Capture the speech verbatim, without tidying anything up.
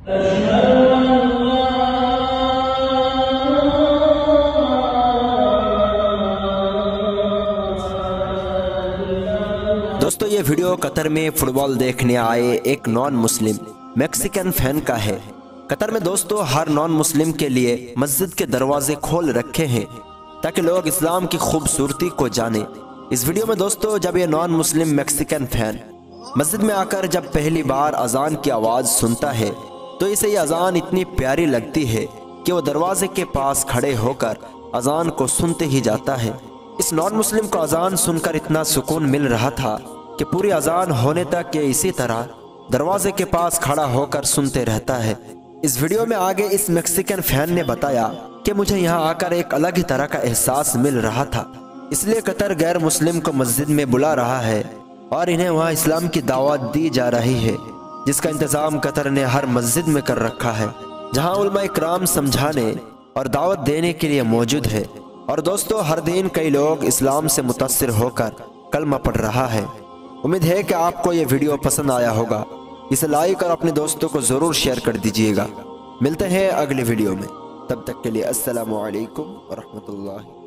دوستو یہ ویڈیو قطر میں فٹ بال دیکھنے آئے ایک نان مسلم میکسیکن فین کا ہے۔ قطر میں دوستو ہر نان مسلم کے لیے مسجد کے دروازے کھول رکھے ہیں تاکہ لوگ اسلام کی خوبصورتی کو جانیں۔ اس ویڈیو میں دوستو جب یہ نان مسلم میکسیکن فین مسجد میں آ کر جب پہلی بار اذان کی آواز سنتا ہے تو اسے یہ اذان اتنی پیاری لگتی ہے کہ وہ دروازے کے پاس کھڑے ہو کر اذان کو سنتے ہی جاتا ہے۔ اس نان مسلم کو اذان سن کر اتنا سکون مل رہا تھا کہ پوری اذان ہونے تک یہ اسی طرح دروازے کے پاس کھڑا ہو کر سنتے رہتا ہے۔ اس ویڈیو میں آگے اس میکسیکن فین نے بتایا کہ مجھے یہاں آ کر ایک الگ ہی طرح کا احساس مل رہا تھا، اس لیے قطر غیر مسلم کو مسجد میں بلا رہا ہے اور انہیں وہاں اسلام کی دعوت دی جا رہی ہے، جس کا انتظام قطر نے ہر مسجد میں کر رکھا ہے، جہاں علماء اکرام سمجھانے اور دعوت دینے کے لیے موجود ہے۔ اور دوستو ہر دن کئی لوگ اسلام سے متاثر ہو کر کلمہ پڑھ رہا ہے۔ امید ہے کہ آپ کو یہ ویڈیو پسند آیا ہوگا، اسے لائک اور اپنے دوستوں کو ضرور شیئر کر دیجئے گا۔ ملتے ہیں اگلی ویڈیو میں، تب تک کے لیے السلام علیکم ورحمۃ اللہ۔